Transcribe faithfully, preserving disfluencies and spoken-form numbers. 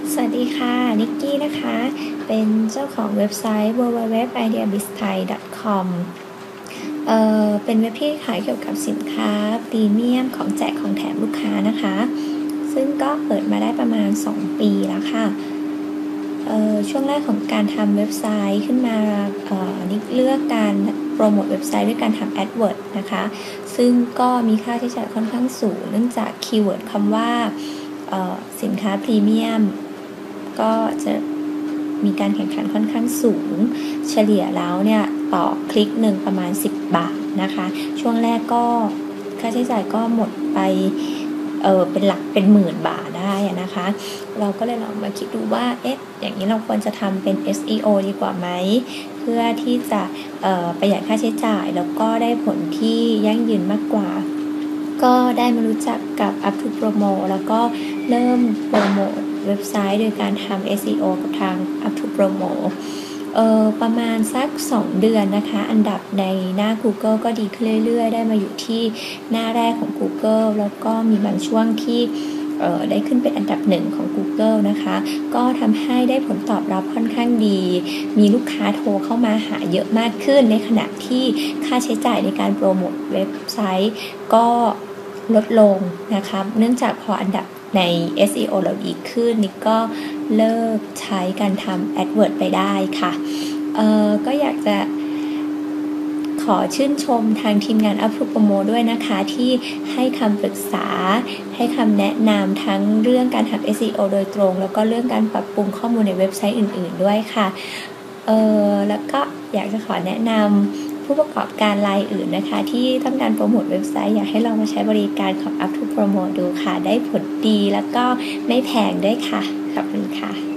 สวัสดีค่ะนิกกี้นะคะเป็นเจ้าของเว็บไซต์ ดับเบิลยู ดับเบิลยู ดับเบิลยู ดอท ไอ เดีย บิส ไทย ดอท คอม เอ่อเป็นเว็บที่ขายเกี่ยวกับสินค้าพรีเมียมของแจกของแถมลูกค้านะคะซึ่งก็เปิดมาได้ประมาณสองปีแล้วค่ะเอ่อช่วงแรกของการทำเว็บไซต์ขึ้นมาเอ่อนิกเลือกการโปรโมทเว็บไซต์ด้วยการทำ AdWords นะคะซึ่งก็มีค่าใช้จ่ายค่อนข้างสูงเนื่องจากคีย์เวิร์ดคำว่าสินค้าพรีเมียมก็จะมีการแข่งขันค่อนข้างสูงเฉลี่ยแล้วเนี่ยต่อคลิกหนึ่งประมาณสิบบาทนะคะช่วงแรกก็ค่าใช้จ่ายก็หมดไปเออเป็นหลักเป็นหมื่นบาทได้นะคะเราก็เลยลองมาคิดดูว่าเอ๊ะอย่างนี้เราควรจะทำเป็น เอส อี โอ ดีกว่าไหมเพื่อที่จะเอ่อประหยัดค่าใช้จ่ายแล้วก็ได้ผลที่ยั่งยืนมากกว่าก็ได้มารู้จักกับ Up to Promo แล้วก็เริ่มโปรโมทเว็บไซต์โดยการทำ เอส อี โอ กับทาง Up to Promo เอ่อประมาณสักสองเดือนนะคะอันดับในหน้า Google ก็ดีขึ้นเรื่อยๆได้มาอยู่ที่หน้าแรกของ Google แล้วก็มีบางช่วงที่เอ่อได้ขึ้นเป็นอันดับหนึ่งของ Google นะคะก็ทำให้ได้ผลตอบรับค่อนข้างดีมีลูกค้าโทรเข้ามาหาเยอะมากขึ้นในขณะที่ค่าใช้จ่ายในการโปรโมทเว็บไซต์ก็ลดลงนะคะเนื่องจากพออันดับใน เอส อี โอ เราดีขึ้นนี่ก็เลิกใช้การทำ AdWords ไปได้ค่ะเอ่อก็อยากจะขอชื่นชมทางทีมงาน Up to Promo ด้วยนะคะที่ให้คำปรึกษาให้คำแนะนำทั้งเรื่องการทำ เอส อี โอ โดยตรงแล้วก็เรื่องการปรับปรุงข้อมูลในเว็บไซต์อื่นๆด้วยค่ะเอ่อแล้วก็อยากจะขอแนะนำผู้ประกอบการรายอื่นนะคะที่ต้องการโปรโมทเว็บไซต์อยากให้ลองมาใช้บริการของ Up to Promo ดูค่ะได้ผลดีแล้วก็ไม่แพงด้วยค่ะขอบคุณค่ะ